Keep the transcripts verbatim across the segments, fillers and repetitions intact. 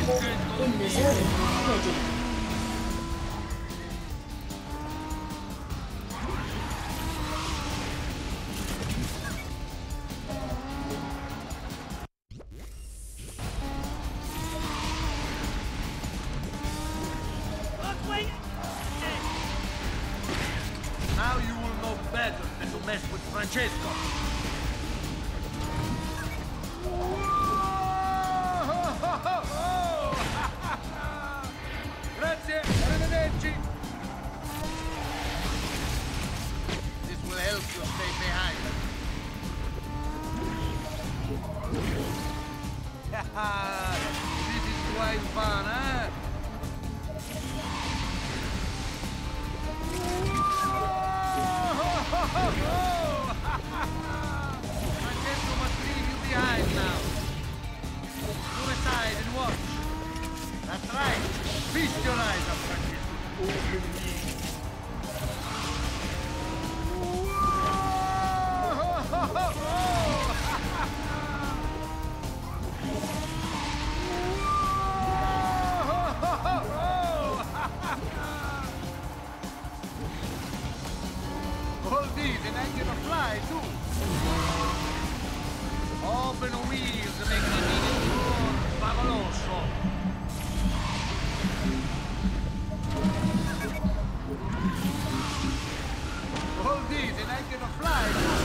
In the zone, ready. Now you will know better than to mess with Francesco. Grazie, arrivederci. This will help you stay behind. This is quite fun, eh? Francesco must leave you behind now. Move aside and watch. That's right. Feast your eyes up, Francesco. Hold these and I'm gonna fly too. Open wheels make the tour favoloso. Hold these and I'm gonna fly too.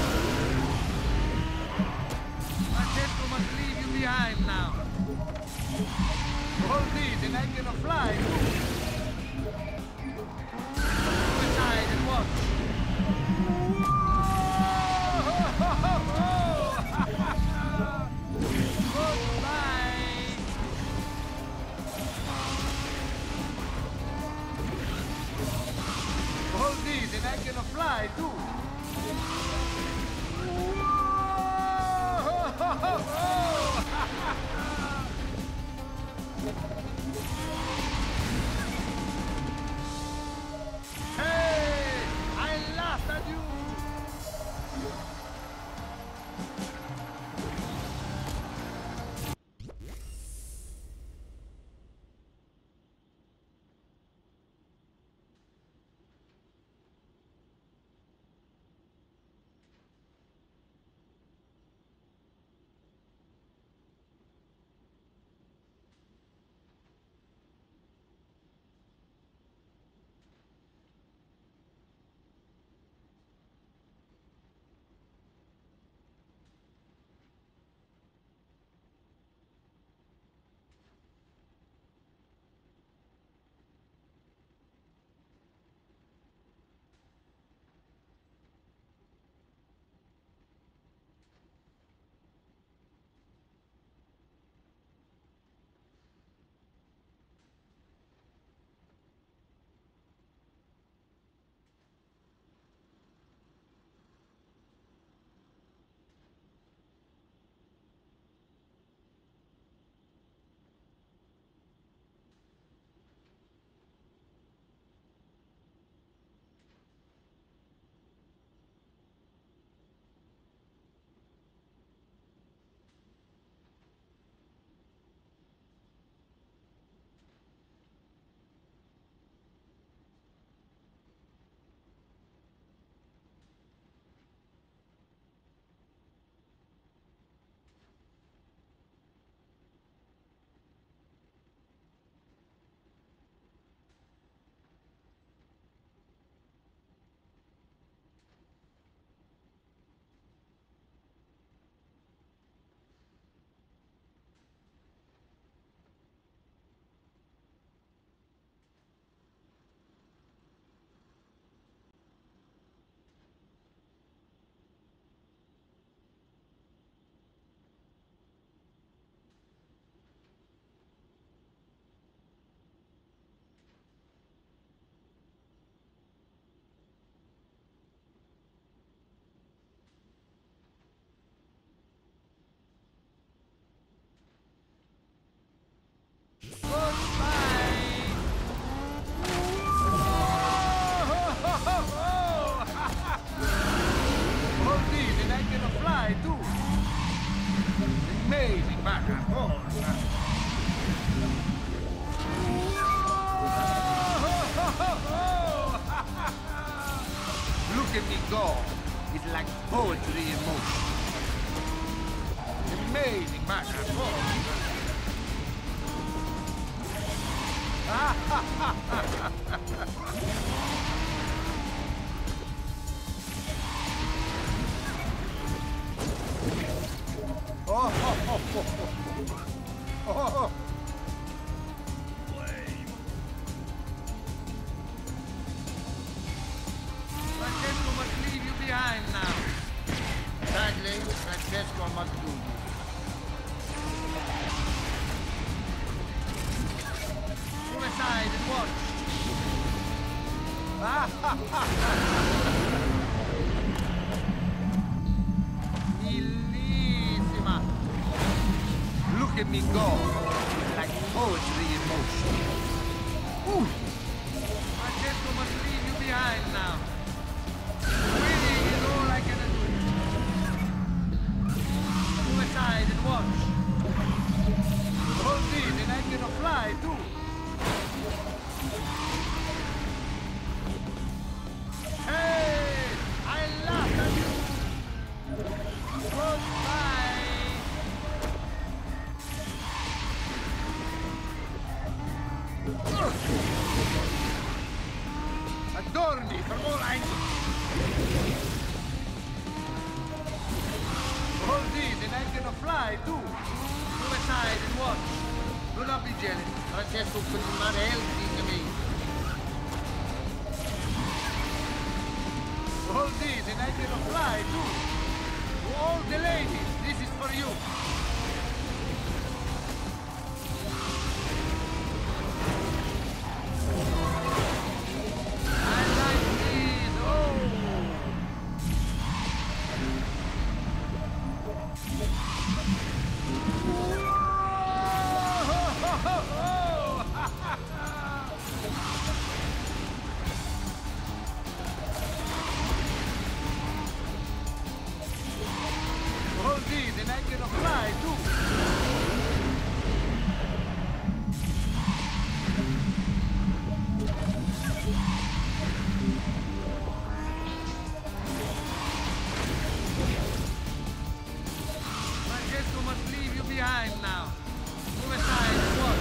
Francesco must leave you behind now. Hold these and I'm gonna fly too. Move aside and watch. Hold these and I'm gonna fly too. Hey, I laughed at you. God is like poetry in motion. Amazing back and forth. Oh, oh, oh, oh, oh. Francesco must leave you behind now. Sadly, Francesco must do this. Pull aside and watch. Bellissima. Look at me go, like poetry in motion. Ooh. Francesco must leave you behind now. Winning is all I can do. Move aside and watch. Hold this and I'm gonna fly too. Hey! I laughed at you! Goodbye! Adorni, from all angles. Hold this and I'm gonna fly too. Move aside and watch. Do not be jealous. Francesco could not help seeing me. Hold this and I'm gonna fly too. To all the ladies, this is for you. I like this. Oh! Hold these and I'm gonna fly too. Francesco must leave you behind now. Move aside and watch.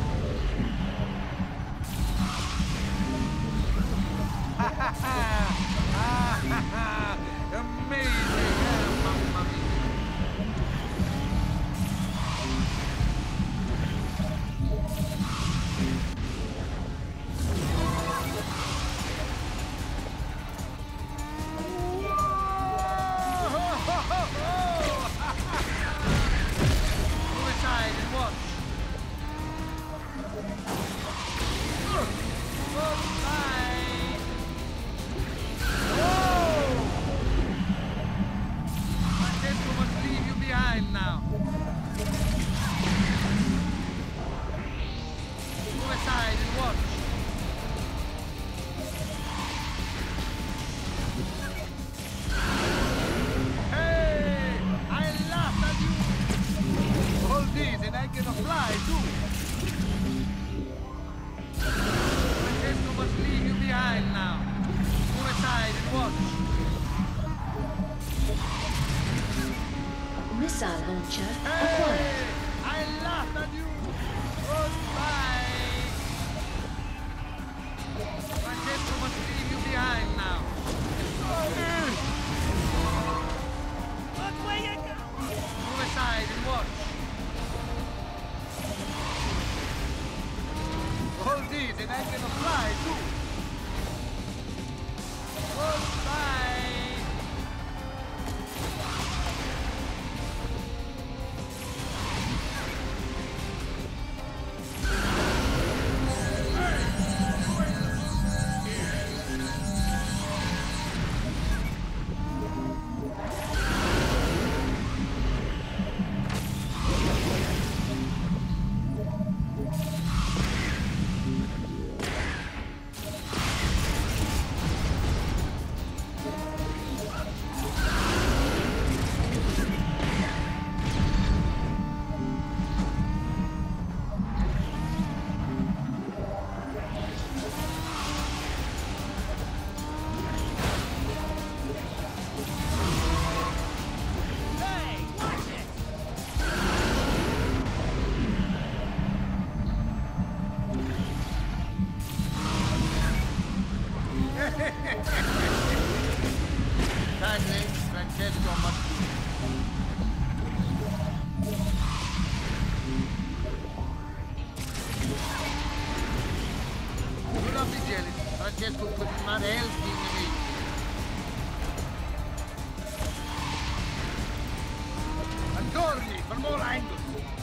Ha ha ha! Ah ha ha! Amazing! Ah, mamma mia! Move aside and watch. Goodbye. Whoa! Francesco must leave you behind now. Move aside and watch. Hey! I laughed at you! Hold this and I'm gonna fly too! Francesco must leave you behind now. Move aside and watch. Missile launcher Hey! acquired. I laughed at you! Goodbye! Francesco must leave you behind now. Look where you go! Move aside and watch. Hold this and I'm gonna fly too. Goodbye! Francesco continuare helping me. Attorni, for more angles.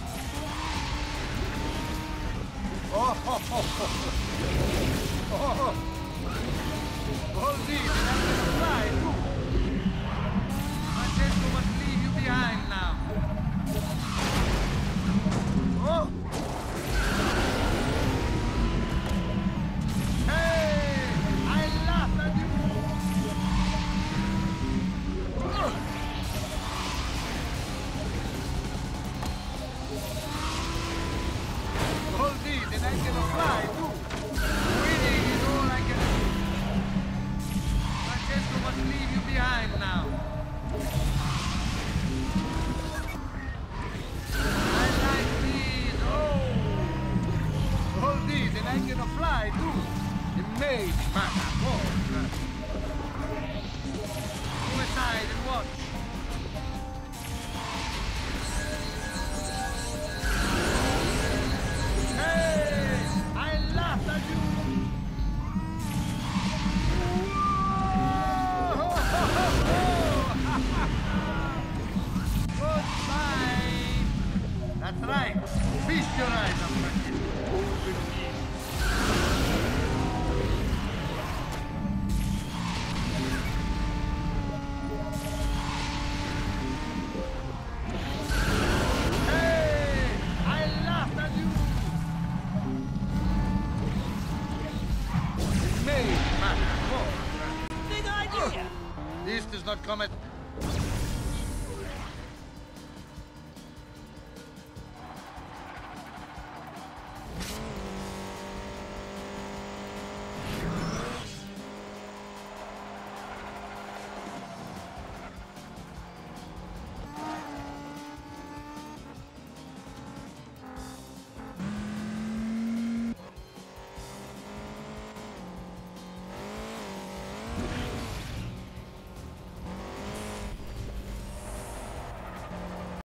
Oh, oh, oh, oh, oh. Hold this, and I'm gonna fly too. Francesco must leave you behind now. Oh! Hey! I laughed at you! Oh. Hold this, and I'm gonna fly too. Winning is all I can do. Francesco must leave you behind now. I like this. Oh! Hold this, and I'm gonna fly too. It may matter more. Go aside and watch. Hey! I laughed at you! Goodbye! That's right. Feast your eyes on Francesco. Open me. Hey! I laughed at you! It may matter more. Big idea! This does not come at